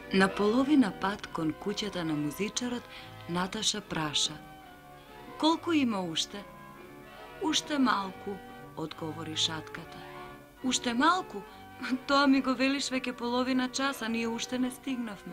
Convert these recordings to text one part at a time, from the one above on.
На половина пат кон куќата на музичарот, Наташа праша: "Колку има уште?" "Уште малку," одговори шатката. "Уште малку? Тоа ми го велиш веќе половина часа, ние уште не стигнавме."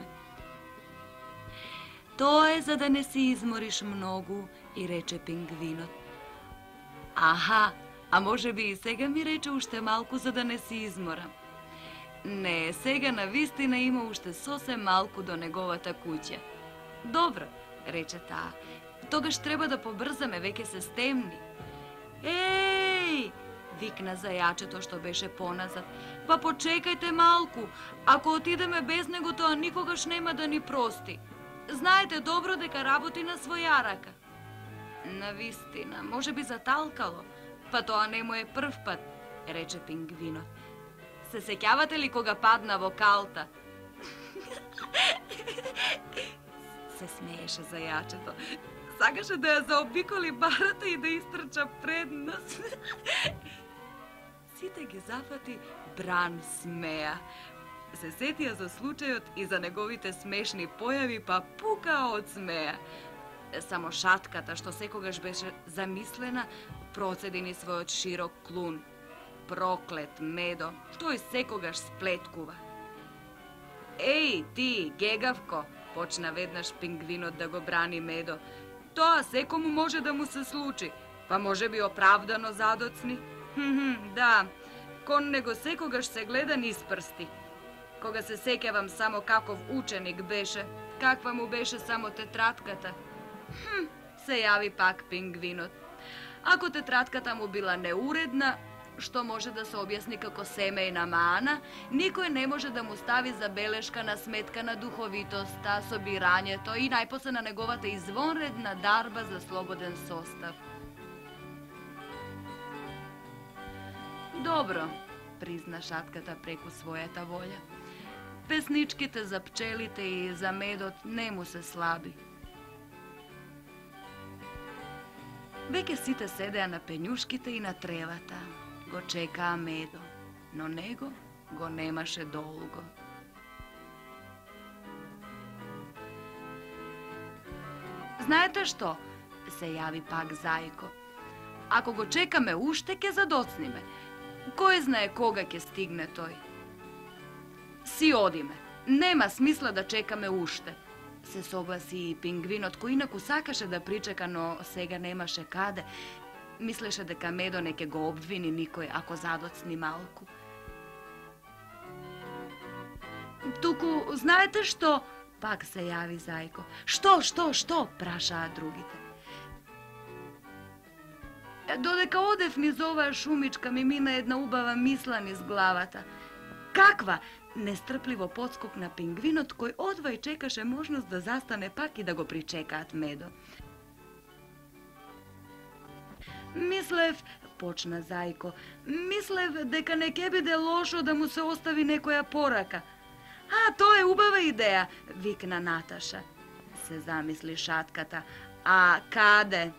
"Тоа е за да не си измориш многу," и рече пингвинот. "Аха, а може би и сега ми рече уште малку за да не си изморам." "Не, сега на вистина има уште сосем малку до неговата куќа." "Добро," рече таа. "Тогаш треба да побрзаме, веќе се стемни." "Еј!" викна зајачето што беше поназад. "Па почекајте малку. Ако отидеме без него, тоа никогаш нема да ни прости. Знаете добро дека работи на своја рака." "Навистина, може би заталкало. Па тоа не му е прв пат," рече пингвинот. "Се сеќавате ли кога падна во калта?" Се смееше зајачето. Сакаше да ја заобиколи барата и да истрча пред нас. Сите ги зафати бран смеа. Се сетија за случајот и за неговите смешни појави, па пукаа од смеа. Само шатката, што секогаш беше замислена, процеди низ својот широк клун. Проклет Медо, тој секогаш сплеткува. "Еј, ти, гегавко," почна веднаш пингвинот да го брани Медо. "Тоа секому може да му се случи, па може би оправдано задоцни. Да, кон него секогаш се гледа низ прсти. Кога се сеќавам само каков ученик беше, каква му беше само тетратката." Се јави пак пингвинот. Ако тетратката му била неуредна, што може да се објасни како семејна мана, никој не може да му стави забелешка на сметка на духовитоста, собирањето и најпосле на неговата извонредна дарба за слободен состав. "Добро," призна шатката преку својата волја. "Песничките за пчелите и за медот не му се слаби." Веќе сите седеа на пењушките и на тревата. Го чекаа Медо, но него го немаше долго. "Знаете што?" се јави пак Зајко. "Ако го чекаме уште, ќе задоцниме. Кој знае кога ќе стигне тој?" "Си одиме. Нема смисла да чекаме уште," се согласи и пингвинот, кој инаку сакаше да причека, но сега немаше каде. Мислеше дека Медо не ќе го обвини никој ако задоцни малку. "Туку, знаете што?" пак се јави Зајко. Што?" прашаа другите. "Додека одев низ оваа шумичка, ми мина една убава мисла низ главата." "Каква?" нестрпливо подскокна пингвинот, кој одвај чекаше можност да застане пак и да го причекаат Медо. "Мислев," почна Зајко, "мислев дека не ќе биде лошо да му се остави некоја порака." "А, тоа е убава идеја," викна Наташа. Се замисли шатката. "А каде?"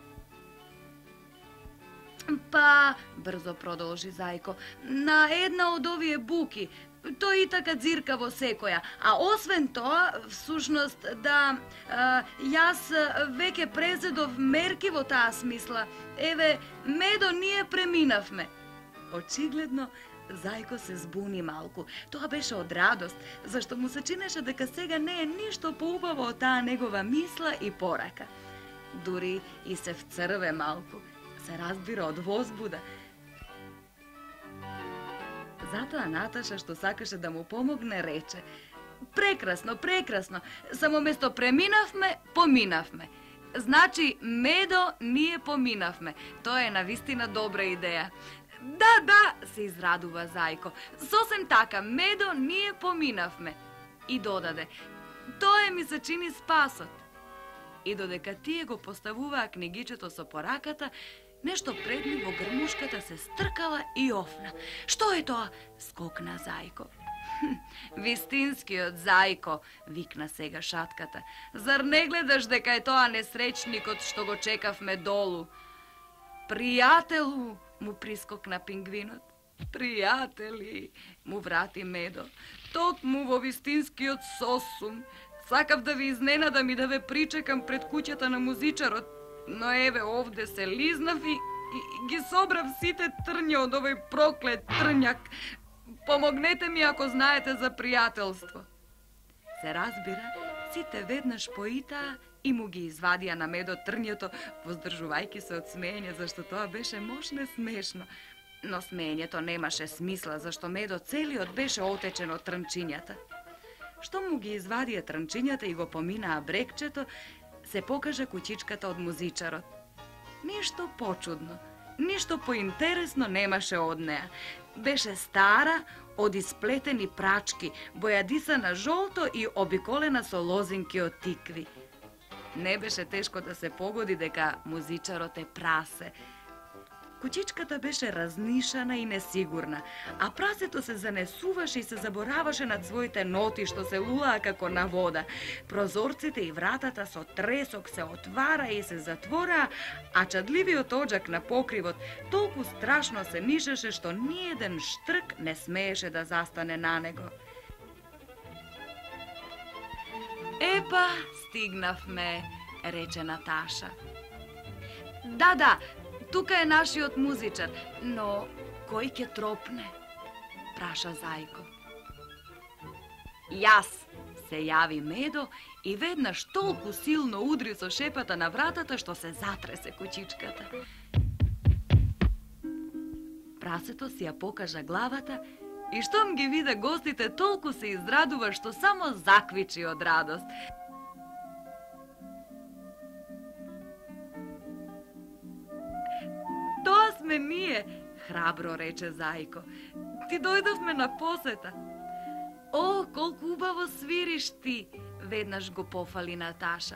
"Па," брзо продолжи Зајко, "на една од овие буки. Тој и така дзирка во секоја. А освен тоа, всушност, јас веќе презедов мерки во таа смисла. Еве, Медо, ние преминавме." Очигледно, Зајко се збуни малку. Тоа беше од радост, зашто му се чинеше дека сега не е ништо поубаво од таа негова мисла и порака. Дури и се вцрве малку. Се разбира од возбуда. Затоа Наташа, што сакаше да му помогне, рече: "Прекрасно, прекрасно. Само место преминавме, поминавме. Значи, Медо, ние поминавме. Тоа е навистина добра идеја." Да, се израдува Зајко. "Сосем така, Медо, ние поминавме." И додаде: "Тоа ми се чини спасот." И додека тие го поставуваа книгичето со пораката, нешто пред нив во грмушката се стркала и офна. "Што е тоа?" скокна Зајко. "Вистинскиот Зајко," викна сега шатката. "Зар не гледаш дека е тоа несречникот што го чекавме долу?" "Пријателу," му прискокна пингвинот. Пријатели, му врати Медо, токму во вистинскиот сосум. Сакав да ви изненадам и да ве причекам пред куќата на музичарот, но еве овде се лизнав и ги собрав сите трња од овој проклет трњак. Помогнете ми ако знаете за пријателство. Се разбира, сите веднаш поитаа и му ги извадија на Медо трњето, воздржувајќи се од смеење, зашто тоа беше мошне смешно. Но смеењето немаше смисла, зашто Медо целиот беше отечен од трнчињата. Што му ги извадија трнчињата и го поминаа брекчето, се покажа куќичката од музичарот. Ништо почудно, ништо поинтересно немаше од неа. Беше стара, од исплетени прачки, бојадисана жолто и обиколена со лозинки од тикви. Не беше тешко да се погоди дека музичарот е прасе. Куќичката беше разнишана и несигурна, а прасето се занесуваше и се забораваше над своите ноти што се лулаа како на вода. Прозорците и вратата со тресок се отвара и се затвораа, а чадливиот оџак на покривот толку страшно се мишеше што ниеден штрк не смееше да застане на него. Епа, стигнавме, рече Наташа. Да, тука е нашиот музичар, но кој ќе тропне? Праша Зајко. Јас, се јави Медо и веднаш толку силно удри со шепата на вратата што се затресе куќичката. Прасето си ја покажа главата и штом ги виде гостите, толку се израдува што само заквичи од радост. Тоа сме ние, храбро рече Зајко. Ти дојдовме на посета. О, колку убаво свириш ти, веднаш го пофали Наташа.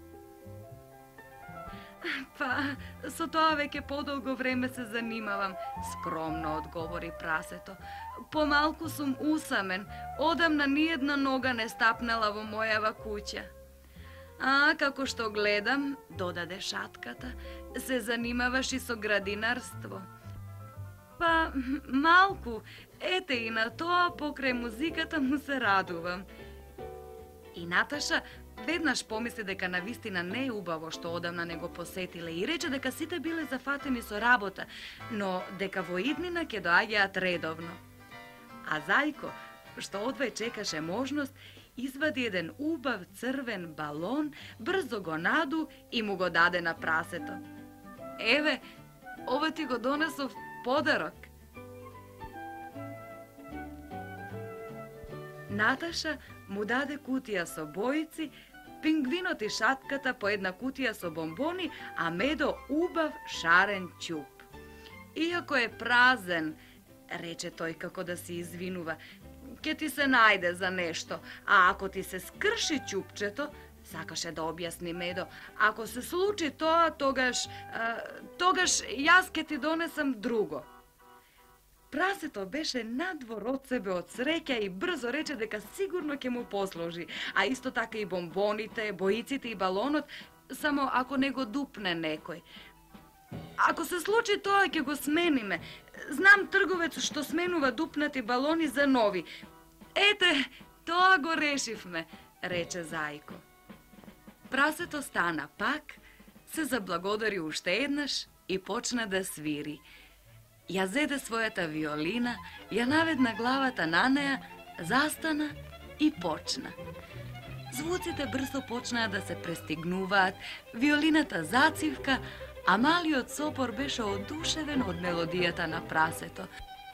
Па, со тоа веќе подолго време се занимавам, скромно одговори прасето. Помалку сум усамен, одамна ниедна нога не стапнала во мојава куќа. А, како што гледам, додаде шатката, се занимаваш и со градинарство. Па, малку, ете и на тоа покрај музиката му се радувам. И Наташа веднаш помисли дека навистина не е убаво што одамна не го посетиле и рече дека сите биле зафатени со работа, но дека во иднина ќе доаѓаат редовно. А Зајко, што одвај чекаше можност, извади еден убав црвен балон, брзо го наду и му го даде на прасето. Еве, ова ти го донесов подарок. Наташа му даде кутија со боици, пингвинот и шатката по една кутија со бомбони, а Медо убав шарен ќуп. Иако е празен, рече тој како да се извинува, ќе ти се најде за нешто, а ако ти се скрши ќупчето, сакаше да објасни Медо, ако се случи тоа, тогаш јас ќе ти донесам друго. Прасето беше надвор од себе од среќа и брзо рече дека сигурно ќе му послужи, а исто така и бомбоните, боиците и балонот, само ако не го дупне некој. Ако се случи тоа, ќе го смениме. Знам трговец што сменува дупнати балони за нови. Ете, тоа го решивме, рече Зајко. Прасето стана пак, се заблагодари уште еднаш и почна да свири. Ја зеде својата виолина, ја наведна главата на неа, застана и почна. Звуците брзо почнаа да се престигнуваат, виолината зацивка, а малиот сопор беше одушевен од мелодијата на прасето.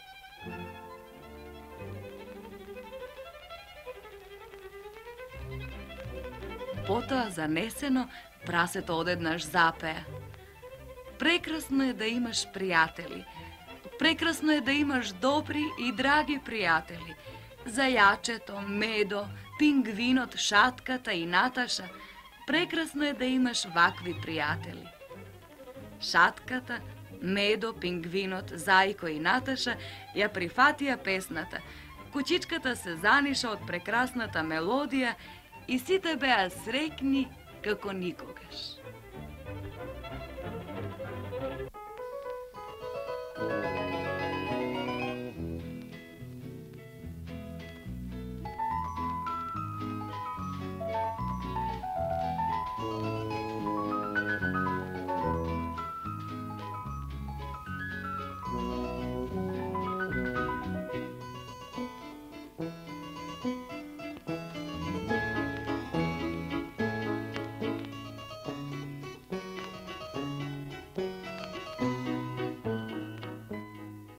Потоа занесено, прасето одеднаш запеа. Прекрасно е да имаш пријатели. Прекрасно е да имаш добри и драги пријатели. Зајачето, Медо, пингвинот, шатката и Наташа. Прекрасно е да имаш вакви пријатели. Шатката, Медо, пингвинот, Зајко и Наташа ја прифатија песната. Куќичката се заниша од прекрасната мелодија и сите беа среќни како никогаш.